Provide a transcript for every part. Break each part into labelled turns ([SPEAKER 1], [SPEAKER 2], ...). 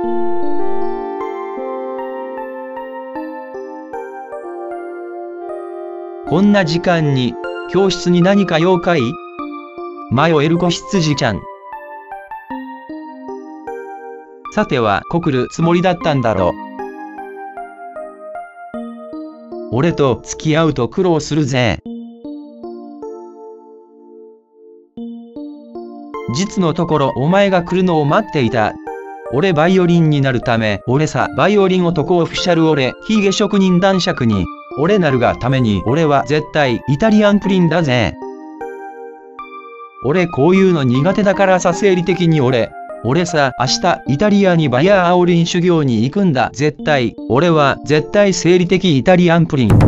[SPEAKER 1] こんな時間に、教室に何か用かい？迷える子羊ちゃん。さては、来るつもりだったんだろ。俺と付き合うと苦労するぜ。実のところお前が来るのを待っていた。俺バイオリンになるため、俺さ、バイオリン男オフィシャル俺、ヒゲ職人男爵に、俺なるがために俺は絶対イタリアンプリンだぜ。俺こういうの苦手だからさ、生理的に俺さ、明日イタリアにバヤーアオリン修行に行くんだ。絶対。俺は絶対生理的イタリアンプリン。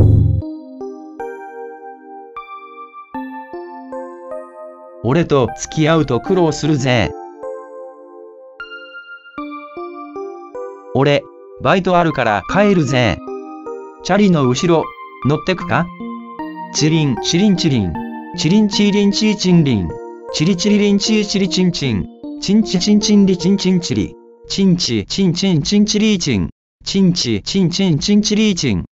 [SPEAKER 1] 俺と付き合うと苦労するぜ。俺、バイトあるから帰るぜ。チャリの後ろ、乗ってくか？チリン、チリンチリン。チリンチリンチーチンリン。チリチリリンチーチリチンチン。チンチチンチンリチンチンチリ。チンチチンチンチンチリーチン。チンチチンチンチンチリーチン。